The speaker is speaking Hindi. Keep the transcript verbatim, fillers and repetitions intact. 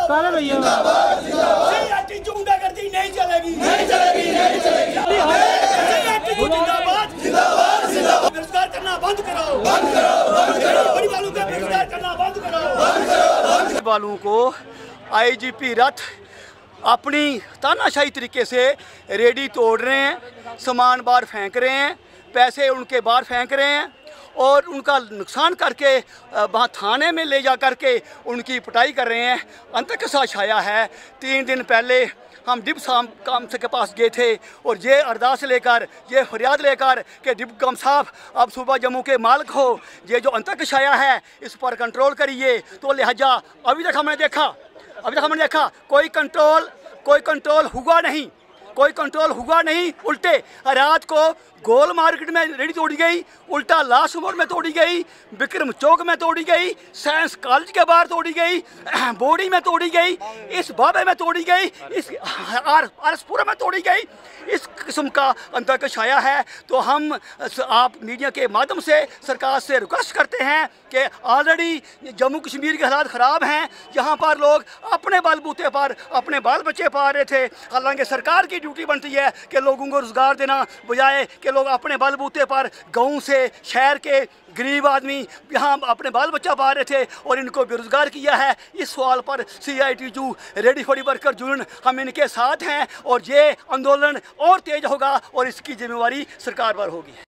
सारे भैया गुंडागर्दी नहीं चलेगी, नहीं चलेगी, नहीं चलेगी। जिंदाबाद, जिंदाबाद, जिंदाबाद। बेरोजगार करना बंद करो, बंद करो, बंद करो। बड़ी वालों का बेरोजगार करना बंद करो, बंद करो, बंद करो। वालों को आईजीपी रथ अपनी तानाशाही तरीके से रेडी तोड़ रहे हैं, सामान बाहर फेंक रहे हैं, पैसे उनके बाहर फेंक रहे हैं और उनका नुकसान करके वहाँ थाने में ले जा कर के उनकी पिटाई कर रहे हैं। अंत के साथ छाया है। तीन दिन पहले हम डिप साहब काम के पास गए थे और ये अरदास लेकर, ये फरियाद लेकर कि डिप कम साहब अब सुबह जम्मू के मालिक हो, ये जो अंत छाया है इस पर कंट्रोल करिए। तो लिहाजा अभी तक हमने देखा अभी तक हमने देखा कोई कंट्रोल कोई कंट्रोल हुआ नहीं, कोई कंट्रोल हुआ नहीं। उल्टे रात को गोल मार्केट में रेडी तोड़ी गई, उल्टा लाश मोड़ में तोड़ी गई, विक्रम चौक में तोड़ी गई, साइंस कॉलेज के बाहर तोड़ी गई, बोड़ी में तोड़ी गई, इस बाबे में तोड़ी गई, इस आर आरसपुरा में तोड़ी गई। इस किस्म का अंतर छाया है। तो हम आप मीडिया के माध्यम से सरकार से रिक्वेस्ट करते हैं कि ऑलरेडी जम्मू कश्मीर के हालात ख़राब हैं, जहाँ पर लोग अपने बलबूते पर अपने बाल बच्चे पा रहे थे। हालांकि सरकार की ड्यूटी बनती है कि लोगों को रोज़गार देना, बजाय कि लोग अपने बलबूते पर गाँव से शहर के गरीब आदमी यहाँ अपने बाल बच्चा पा रहे थे और इनको बेरोजगार किया है। इस सवाल पर C I T U ready for worker union हम इनके साथ हैं और ये आंदोलन और तेज होगा और इसकी जिम्मेवारी सरकार पर होगी।